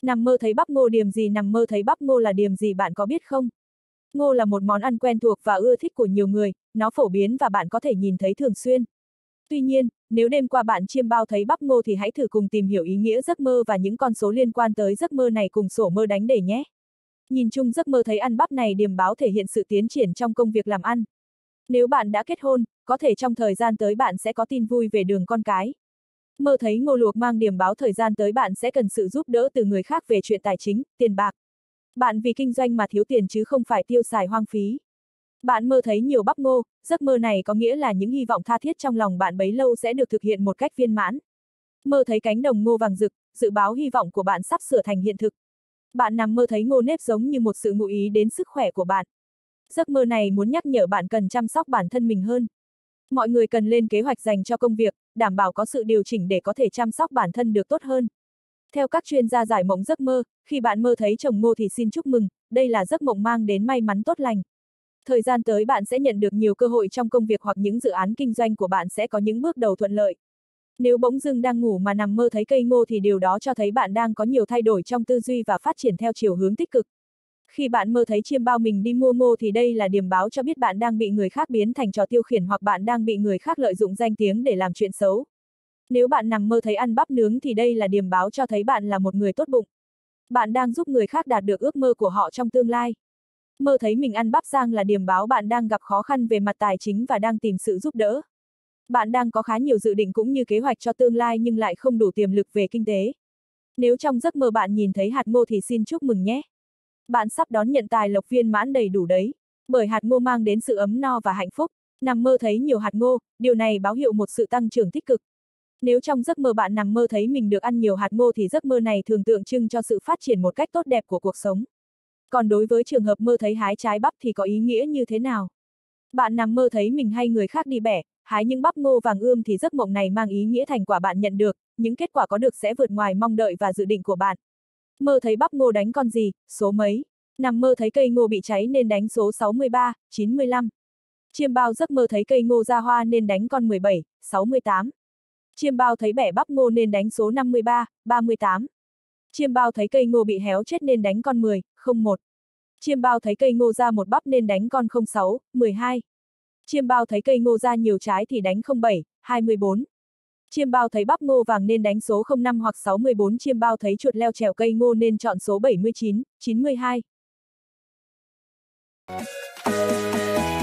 Nằm mơ thấy bắp ngô điềm gì? Nằm mơ thấy bắp ngô là điềm gì bạn có biết không? Ngô là một món ăn quen thuộc và ưa thích của nhiều người, nó phổ biến và bạn có thể nhìn thấy thường xuyên. Tuy nhiên, nếu đêm qua bạn chiêm bao thấy bắp ngô thì hãy thử cùng tìm hiểu ý nghĩa giấc mơ và những con số liên quan tới giấc mơ này cùng sổ mơ đánh để nhé. Nhìn chung giấc mơ thấy ăn bắp này điềm báo thể hiện sự tiến triển trong công việc làm ăn. Nếu bạn đã kết hôn, có thể trong thời gian tới bạn sẽ có tin vui về đường con cái. Mơ thấy ngô luộc mang điềm báo thời gian tới bạn sẽ cần sự giúp đỡ từ người khác về chuyện tài chính, tiền bạc. Bạn vì kinh doanh mà thiếu tiền chứ không phải tiêu xài hoang phí. Bạn mơ thấy nhiều bắp ngô, giấc mơ này có nghĩa là những hy vọng tha thiết trong lòng bạn bấy lâu sẽ được thực hiện một cách viên mãn. Mơ thấy cánh đồng ngô vàng rực, dự báo hy vọng của bạn sắp sửa thành hiện thực. Bạn nằm mơ thấy ngô nếp giống như một sự ngụ ý đến sức khỏe của bạn. Giấc mơ này muốn nhắc nhở bạn cần chăm sóc bản thân mình hơn. Mọi người cần lên kế hoạch dành cho công việc, đảm bảo có sự điều chỉnh để có thể chăm sóc bản thân được tốt hơn. Theo các chuyên gia giải mộng giấc mơ, khi bạn mơ thấy trồng ngô thì xin chúc mừng, đây là giấc mộng mang đến may mắn tốt lành. Thời gian tới bạn sẽ nhận được nhiều cơ hội trong công việc hoặc những dự án kinh doanh của bạn sẽ có những bước đầu thuận lợi. Nếu bỗng dưng đang ngủ mà nằm mơ thấy cây ngô thì điều đó cho thấy bạn đang có nhiều thay đổi trong tư duy và phát triển theo chiều hướng tích cực. Khi bạn mơ thấy chiêm bao mình đi mua ngô thì đây là điềm báo cho biết bạn đang bị người khác biến thành trò tiêu khiển hoặc bạn đang bị người khác lợi dụng danh tiếng để làm chuyện xấu. Nếu bạn nằm mơ thấy ăn bắp nướng thì đây là điềm báo cho thấy bạn là một người tốt bụng. Bạn đang giúp người khác đạt được ước mơ của họ trong tương lai. Mơ thấy mình ăn bắp rang là điềm báo bạn đang gặp khó khăn về mặt tài chính và đang tìm sự giúp đỡ. Bạn đang có khá nhiều dự định cũng như kế hoạch cho tương lai nhưng lại không đủ tiềm lực về kinh tế. Nếu trong giấc mơ bạn nhìn thấy hạt ngô thì xin chúc mừng nhé. Bạn sắp đón nhận tài lộc viên mãn đầy đủ đấy. Bởi hạt ngô mang đến sự ấm no và hạnh phúc. Nằm mơ thấy nhiều hạt ngô, điều này báo hiệu một sự tăng trưởng tích cực. Nếu trong giấc mơ bạn nằm mơ thấy mình được ăn nhiều hạt ngô thì giấc mơ này thường tượng trưng cho sự phát triển một cách tốt đẹp của cuộc sống. Còn đối với trường hợp mơ thấy hái trái bắp thì có ý nghĩa như thế nào? Bạn nằm mơ thấy mình hay người khác đi bẻ, hái những bắp ngô vàng ươm thì giấc mộng này mang ý nghĩa thành quả bạn nhận được, những kết quả có được sẽ vượt ngoài mong đợi và dự định của bạn. Mơ thấy bắp ngô đánh con gì, số mấy? Nằm mơ thấy cây ngô bị cháy nên đánh số 63, 95. Chiêm bao giấc mơ thấy cây ngô ra hoa nên đánh con 17, 68. Chiêm bao thấy bẻ bắp ngô nên đánh số 53, 38. Chiêm bao thấy cây ngô bị héo chết nên đánh con 10, 01. Chiêm bao thấy cây ngô ra một bắp nên đánh con 06, 12. Chiêm bao thấy cây ngô ra nhiều trái thì đánh 07, 24. Chiêm bao thấy bắp ngô vàng nên đánh số 05 hoặc 64. Chiêm bao thấy chuột leo trèo cây ngô nên chọn số 79, 92.